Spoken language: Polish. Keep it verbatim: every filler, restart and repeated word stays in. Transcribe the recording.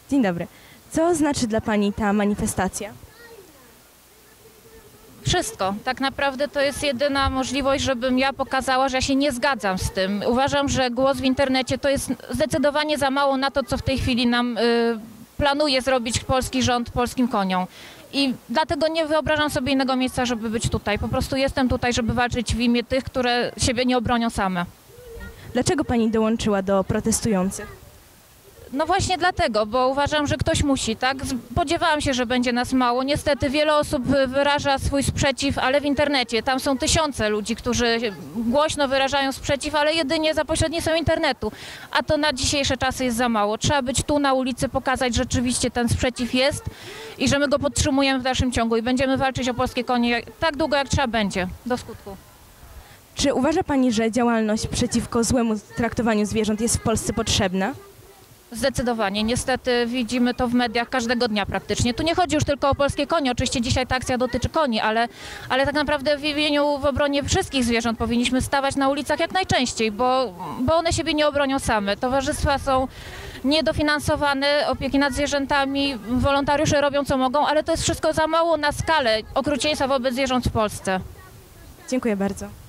Dzień dobry. Co znaczy dla Pani ta manifestacja? Wszystko. Tak naprawdę to jest jedyna możliwość, żebym ja pokazała, że ja się nie zgadzam z tym. Uważam, że głos w internecie to jest zdecydowanie za mało na to, co w tej chwili nam y, planuje zrobić polski rząd polskim koniom. I dlatego nie wyobrażam sobie innego miejsca, żeby być tutaj. Po prostu jestem tutaj, żeby walczyć w imię tych, które siebie nie obronią same. Dlaczego Pani dołączyła do protestujących? No właśnie dlatego, bo uważam, że ktoś musi, tak? Spodziewałam się, że będzie nas mało. Niestety wiele osób wyraża swój sprzeciw, ale w internecie. Tam są tysiące ludzi, którzy głośno wyrażają sprzeciw, ale jedynie za pośrednictwem internetu. A to na dzisiejsze czasy jest za mało. Trzeba być tu na ulicy, pokazać, że rzeczywiście ten sprzeciw jest i że my go podtrzymujemy w dalszym ciągu i będziemy walczyć o polskie konie tak długo, jak trzeba będzie, do skutku. Czy uważa Pani, że działalność przeciwko złemu traktowaniu zwierząt jest w Polsce potrzebna? Zdecydowanie. Niestety widzimy to w mediach każdego dnia praktycznie. Tu nie chodzi już tylko o polskie konie. Oczywiście dzisiaj ta akcja dotyczy koni, ale, ale tak naprawdę w imieniu, w obronie wszystkich zwierząt powinniśmy stawać na ulicach jak najczęściej, bo, bo one siebie nie obronią same. Towarzystwa są niedofinansowane, opieki nad zwierzętami, wolontariusze robią co mogą, ale to jest wszystko za mało na skalę okrucieństwa wobec zwierząt w Polsce. Dziękuję bardzo.